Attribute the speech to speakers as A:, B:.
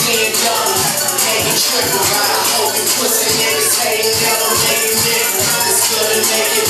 A: skin dumb. Can't be tripping, right? I hope you pussy niggas hating, never make it nigga. It's good to make it